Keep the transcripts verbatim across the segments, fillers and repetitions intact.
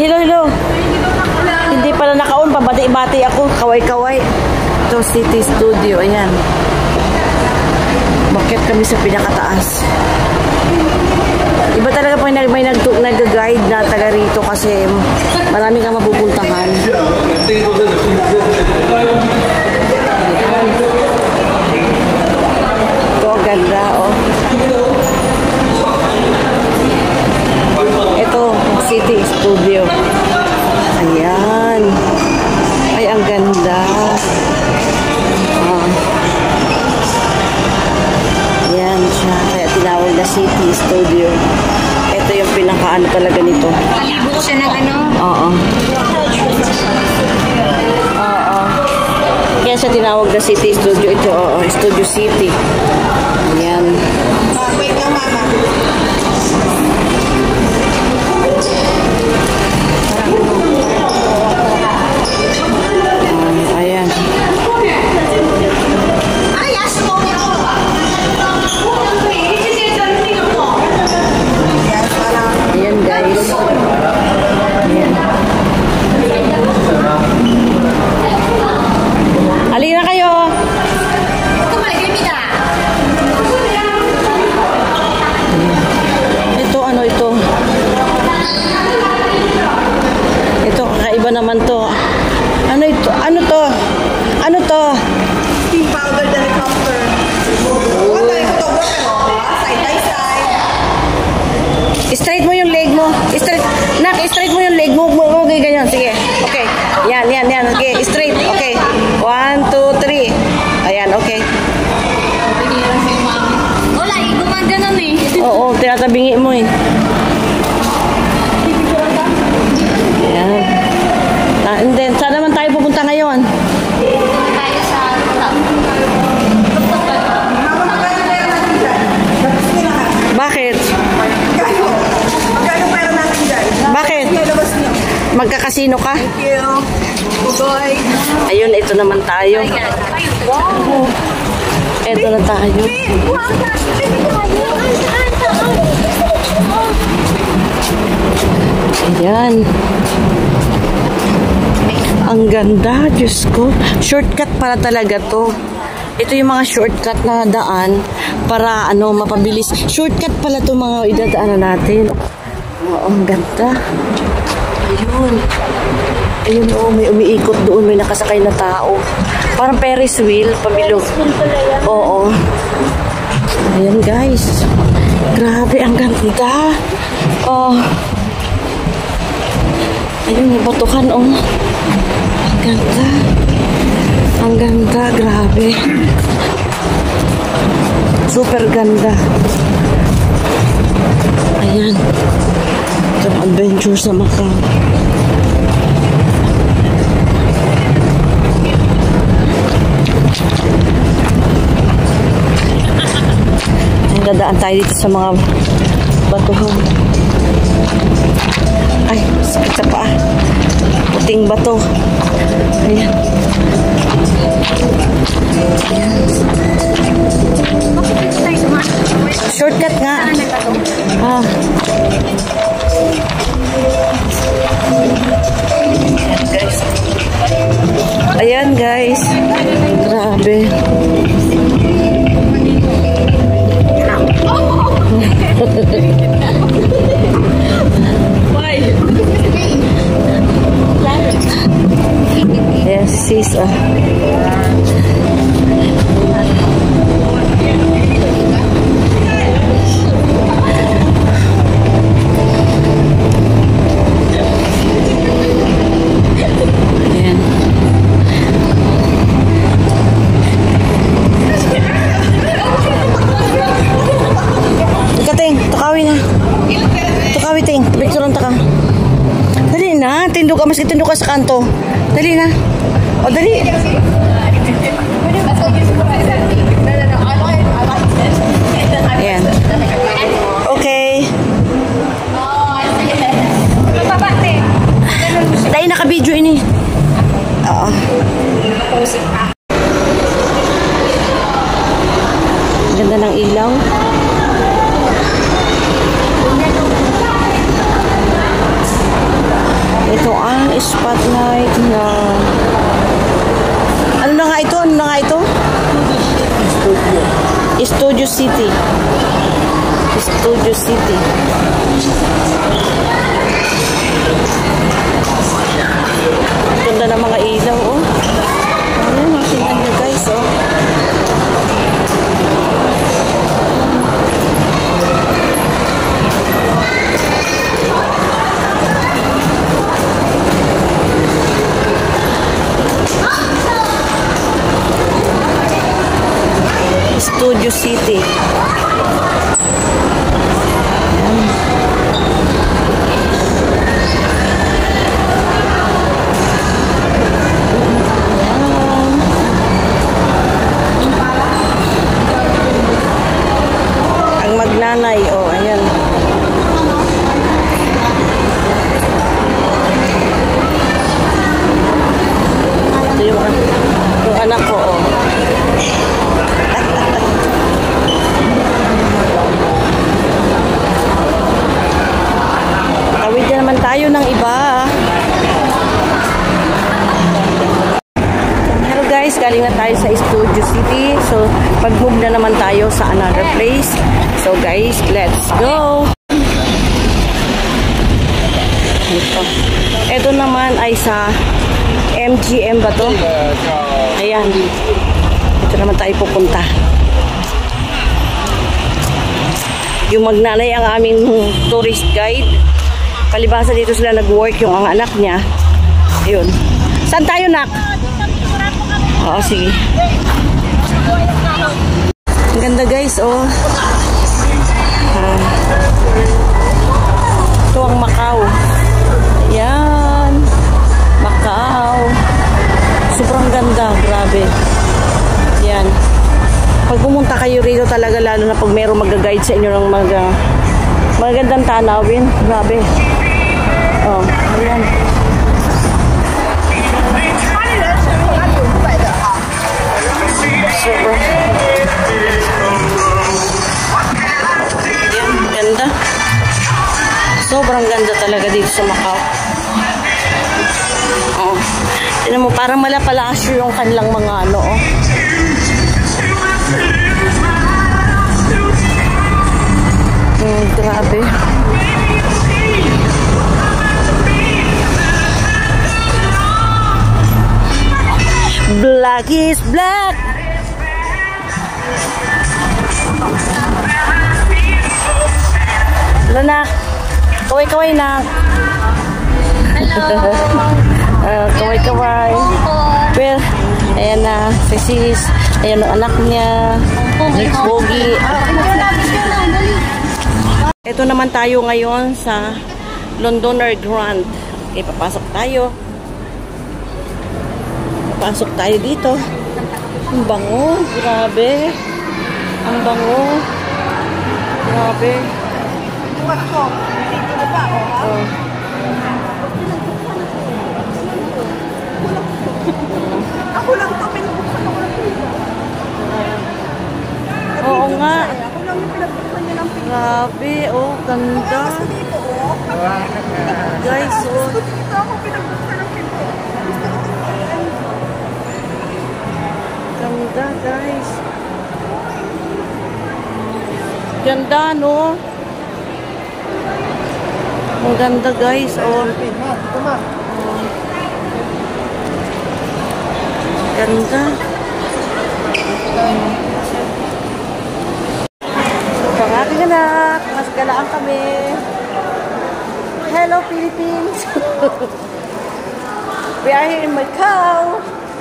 hello, hello. Hindi pala naka-on. Pabati-bati ako. Kaway-kaway. Ito, City Studio. Ayan. Bakit kami sa pinakataas? Iba talaga pag may nag-guide na taga rito kasi marami kang mapupuntahan. Ito, ang ganda, oh. Ito, City Studio. Ayan. Ay, ang ganda. Ah. Ayan siya. Kaya tinawag na City Studio. Ito yung pinaka-ano talaga nito. Palibot siya ng ano? Oo. Oo. Kaya siya tinawag na City Studio. Ito, oo. Studio City. Ayan. Wait lang, mama. Ayan. Ayan, guys. Ayan. Halina kayo. Ito, ano ito? Ito, kakaiba naman to. Ano ito? Ano to? Ano to? Pink powder helicopter. Ano ito? Side by side. Straight mo yung leg mo. Straight. Nak, straight mo yung leg mo. Okay, ganyan. Sige. Okay. Yan, yan, yan. Okay, straight. Okay. One, two, three. Ayan, okay. Wala, gumaganon eh. Oo, tinatabingi mo eh. Ayan. Ah, and then, saan naman tayo pupunta ngayon? Tayo sa top. Bakit? Magkano pera natin dyan? Bakit? Labas niyo. Magkakasino ka? Thank you. Bye. Ayun, ito naman tayo. Wow. Ito na tayo. Ayan. Ang ganda, Diyos ko. Shortcut para talaga to. Ito yung mga shortcut na daan para ano, mapabilis. Shortcut pala to mga idadaanan natin. Oo, ang ganda. Ayun. Ayun, oh, may umiikot doon. May nakasakay na tao. Parang Ferris wheel, pabilog. Oo. Ayan, guys. Grabe, ang ganda. Oh. Ayun, may batukan, oh. Ang ganda. Ang ganda, grabe. Super ganda. Ayan. Ito ang adventure sa Macau. Dadaan tayo dito sa mga batuhan. Ay, sakit sa paa. Puting bato. Ayan. Ayan. Shortcut nga. Ah. Ayan, guys. Ayan, guys. Grabe. Why? Yes, sis. Ah. Ayan. Ikating, tukawi na. Tukawi, ting. Picture lang taka. Dali na. Tindog ka. Mas itindog ka sa kanto. Dali na. O, dali. Ayan. Okay. Dahil naka-video ini. Oo. Ganda ng ilaw. Ito ang spotlight na... Ano na nga ito? Ano na nga ito? Studio. Studio City. Studio City. Ganda ng mga ilaw, oh. Ayan, tingnan nyo guys, oh. Studio City. Ang magnanay, oh, ayan. Ito yung, yung anak ko, oh. Tawid na naman tayo ng iba. Hello guys, galing na tayo sa Studio City. So, pag-move na naman tayo sa another place. So guys, let's go! Ito. Ito naman ay sa M G M ba to? Ayan. Ito naman tayo pupunta. Yung magnanay ang aming tourist guide. Palibasa dito sila nag-work yung ang anak niya. Ayun. Saan tayo, nak? Oo, sige. Ang ganda guys, oh. Ah. Ito ang Macau. Yan. Macau. Sobrang ganda. Grabe. Yan. Pag pumunta kayo rito talaga, lalo na pag mayroong mag-guide sa inyo ng mga magagandang tanawin. Grabe. Oh, ayan. Super. Ayan, ganda. Sobrang ganda talaga dito sa Macau. Oh. Tignan mo, parang malapalasyo yung kanilang mga ano, oh. Mm, grabe. Black is black. Hello, nak. Kaway-kaway, nak. Hello. uh, kaway-kaway. Well, ayan na, si sis. Ayan ang anak niya. Pogi. Ito naman tayo ngayon sa Londoner Grand. Okay, papasok tayo. Papasok tayo dito. Ang bango. Grabe. Ang bango. Grabe. Oh. Ako lang ito, pinabuksan ako ng pinto. Oo nga. Ako lang yung pinabuksan niya ng pinto. Grabe. Oh, ganda. Dito, oh. Guys, oh. Dito ako pinabuksan ng pinto. Ganda, guys. Ganda, no? Ang ganda, guys. Oh. Ganda. Pang aking anak, mas galaan kami. Hello, Philippines. We are here in Macau.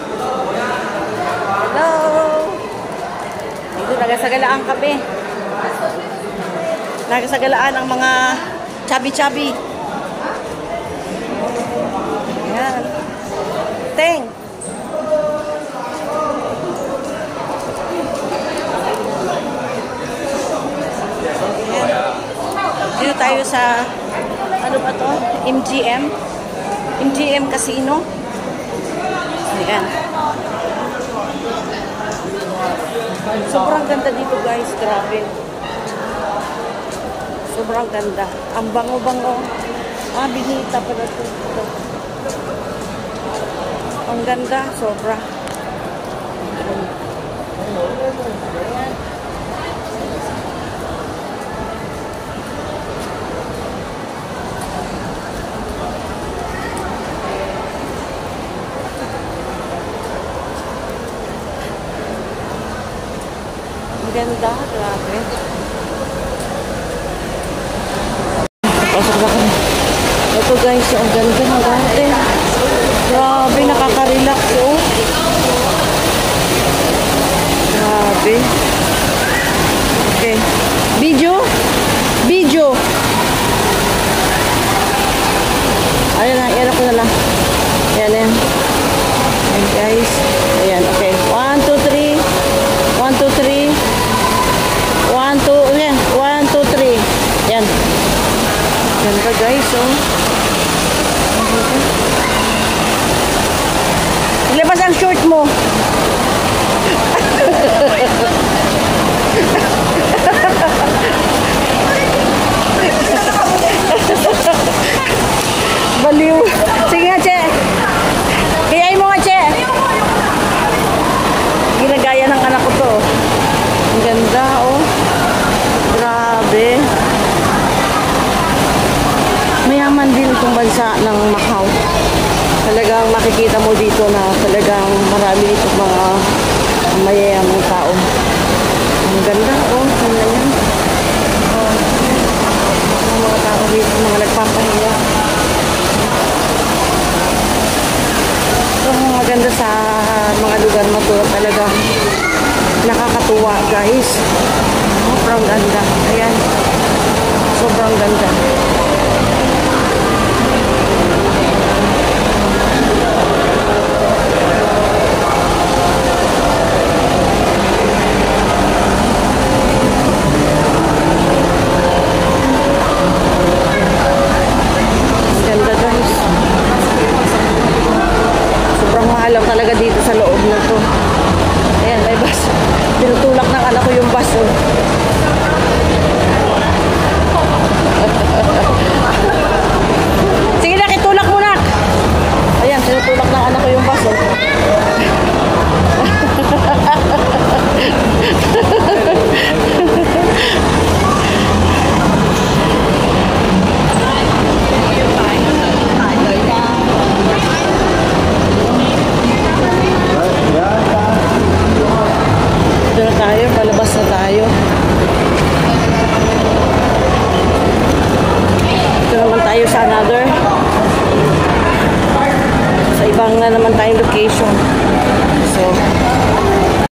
Hello. Dito, nagasagalaan kami. Nagasagalaan ang mga chubby-chubby. Ayan. Teng. Dito tayo sa ano ba to? M G M. M G M Casino. Ayan. Sobrang ganda dito, guys. Grabe. Sobrang ganda. Ang bango-bango. Ah, binita pala ito. Ang ganda, sobra. Ang ganda, grabe. Pasok na kami. Ito guys, ang ganda ng garden. Grabe, nakaka-relax oh. Grabe. Okay. Video? Video. Ayan na, ayan ako na lang. Ayan, ayan. Ayan guys. Ayan, okay. One, two, three. One, two, three. One, two, ayan. One, two, three. Ayan. Ganda guys, oh. Ilabas ang short mo. Baliw. Sige nga, Che. Kayay mo nga, Che. Ginagaya ng anak ko to. Ang ganda, oh. Grabe. Mayaman din itong bansa ng Macau. Talagang makikita mo dito na talagang marami itong mga mayayamang tao. Ang ganda, oh. Ang ganyan. Oh. Ang mga tao dito, mga nagpapahiya. So, maganda sa mga lugar na to. Talagang nakakatuwa, guys. Sobrang ganda. Ayan. Sobrang ganda. Talaga dito sa loob na to. Ayan, may bus. Tinutulak ng anak ko yung bus. Oh. Sige na, kitulak mo na. Ayan, tinutulak ng anak ko yung bus. Oh. Tayo, palabas na tayo. Ito naman tayo sa another. Sa ibang na naman tayong location. So,